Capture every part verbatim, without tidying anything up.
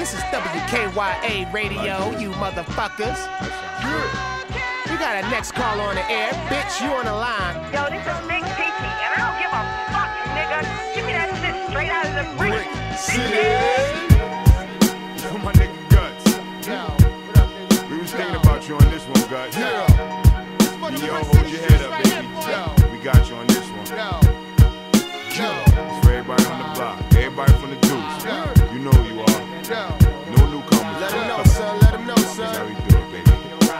This is W K Y A Radio, you motherfuckers. We got a next call on the air. Bitch, you on the line. Yo, this is Big T T, and I don't give a fuck, nigga. Give me that shit straight out of the brick. Yo, my nigga Guts. Yo, what up, nigga? We was thinking about you on this one, Guts. Yeah. Yo, hold your head up, baby. Yo. We got you on this one. Yo. Yo. It's for everybody on the block. Everybody from the deuce. Yo. You know who you are. Yo. No newcomers. Let him know, son. Let him know, That's son. how we do it, baby.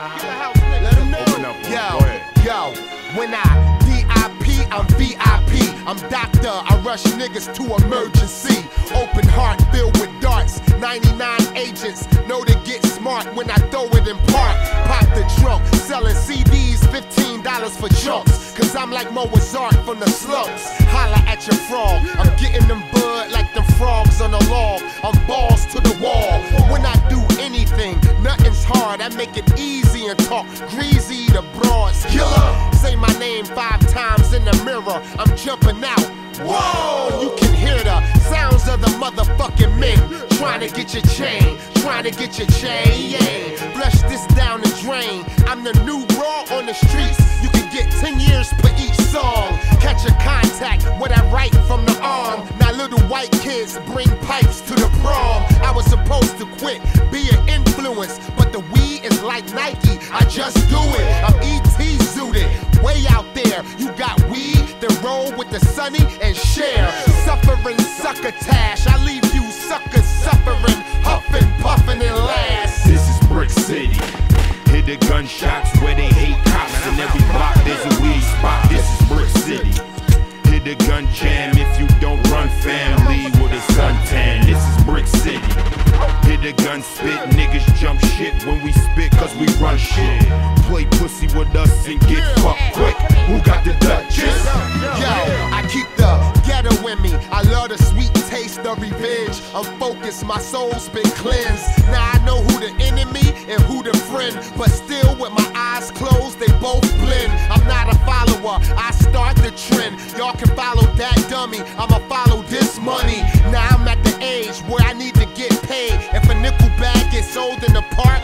Let him know. Open up on Yo, him. Go ahead. yo, when I D I P, I'm V I P. I'm doctor, I rush niggas to emergency. Open heart filled with darts. ninety-nine agents know to get smart when I throw it in park. Pop the trunk, selling C Ds, fifteen dollars for chunks. Cause I'm like Mozart from the slumps. Holla at your frog, I'm getting them bud like them frogs on the log. I'm balls to the wall. When I do anything, nothing's hard. I make it easy and talk greasy to broads. Killer, say my name five times in the mirror. I'm jumping out. Whoa, you can hear the sounds of the motherfucking men trying to get your chain, trying to get your chain, yeah. Flush this down the drain. I'm the new raw on the streets. You can get ten years per each song. Catch a contact, what I write from the arm. Now little white kids bring pipes to the prom. I was supposed to quit, be an influence, but the weed is like Nike, I just do it. I'm E T zooted, way out there. You got weed, then roll with the sunny and share. Suffering succotash, I leave you suckers suffering, huffing, puffing, and last. This is Brick City. Hit the gunshots where they hate cops. In every block there's a weed spot. This is Brick City. Hit the gun jam if you don't run, family with a suntan. This is Brick City. Hit the gun spit, niggas jump shit when we spit cause we run shit. Play pussy with us and get fucked quick. Who got the Duchess? Yo, I keep the ghetto in me. I love the sweet taste of revenge. I'm focused, my soul's been cleansed. Now I know who the enemy and who the friend, but still with my eyes closed, they both blend. I'm not a follower, I start the trend. Y'all can follow that dummy, I'ma follow this money. Now I'm at the age where I need to get paid. If a nickel bag gets sold in the park,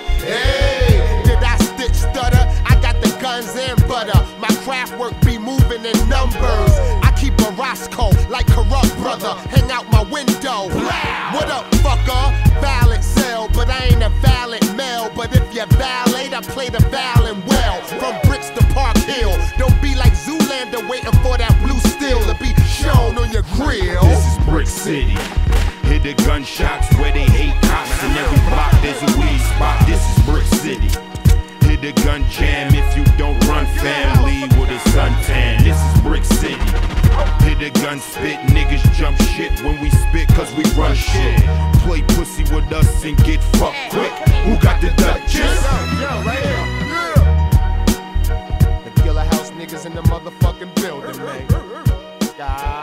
hey, did I stitch stutter? I got the guns and butter. My craft work be moving in numbers. I keep a Roscoe like Corrupt Brother, hang out my window. What up, fucker? Valid sell, but I ain't a valid male. But if you're valid, I play the violin well. From bricks to Park Hill, don't be like Zoolander waiting for that blue steel to be shown on your grill. This is Brick City. Hit the gunshots where they hate cops. In every block there's a weed spot. This is Brick City. Hit the gun jam if you don't run, family with a suntan. This is Brick City. Hit the gun spit, niggas jump shit when we spit cause we run shit. Play pussy with us and get fucked quick. Who got the Duchess? Yo, right here. Yeah. The Killer House niggas in the motherfucking building, man. God.